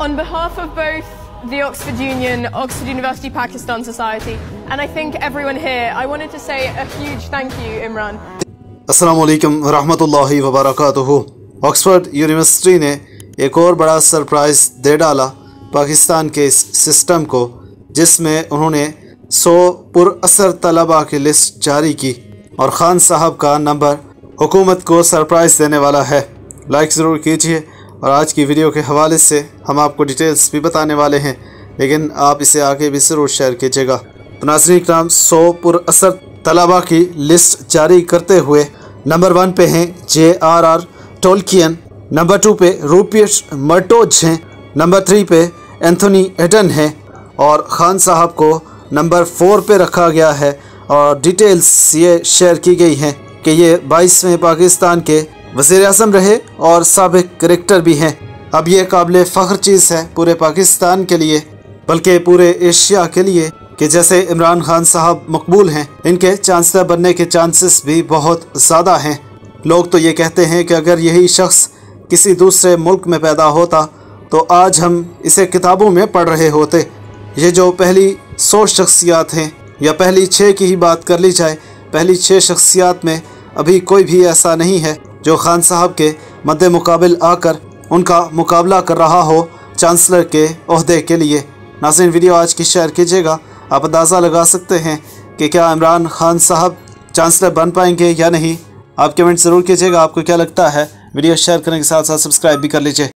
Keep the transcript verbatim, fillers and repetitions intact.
On behalf of both the Oxford Union, Oxford University Pakistan Society, and I think everyone here, I wanted to say a huge thank you, Imran. अस्सलामु अलैकुम वरहमतुल्लाहि वबरकातुहू। Oxford university ने एक और बड़ा surprise दे डाला पाकिस्तान के इस सिस्टम को, जिसमें उन्होंने सौ पुरअसर तलबा की लिस्ट जारी की और ख़ान साहब का नंबर हुकूमत को सरप्राइज़ देने वाला है। लाइक ज़रूर कीजिए और आज की वीडियो के हवाले से हम आपको डिटेल्स भी बताने वाले हैं, लेकिन आप इसे आगे भी ज़रूर शेयर कीजिएगा। तो नाज़रीन इकराम, सौ पुरअसर तलबा की लिस्ट जारी करते हुए नंबर वन पे हैं J R R Tolkien, number two पे रूपर्ट मर्डोच हैं, नंबर थ्री पे एंथोनी एडन हैं और ख़ान साहब को नंबर फोर पे रखा गया है। और डिटेल्स ये शेयर की गई हैं कि ये बाईसवें पाकिस्तान के वज़ीर आज़म रहे और साबिक करेक्टर भी हैं। अब ये काबिल फ़ख्र चीज़ है पूरे पाकिस्तान के लिए, बल्कि पूरे एशिया के लिए, कि जैसे इमरान खान साहब मकबूल हैं, इनके चांसलर बनने के चांसेस भी बहुत ज़्यादा हैं। लोग तो ये कहते हैं कि अगर यही शख्स किसी दूसरे मुल्क में पैदा होता तो आज हम इसे किताबों में पढ़ रहे होते। ये जो पहली सौ शख्सियात हैं, या पहली छः की ही बात कर ली जाए, पहली छः शख्सियात में अभी कोई भी ऐसा नहीं है जो ख़ान साहब के मद्दे मुकाबिल आकर उनका मुकाबला कर रहा हो चांसलर के ओहदे के लिए। नाज़रीन, वीडियो आज की शेयर कीजिएगा। आप अंदाज़ा लगा सकते हैं कि क्या इमरान खान साहब चांसलर बन पाएंगे या नहीं। आप कमेंट ज़रूर कीजिएगा, आपको क्या लगता है। वीडियो शेयर करने के साथ साथ सब्सक्राइब भी कर लीजिए।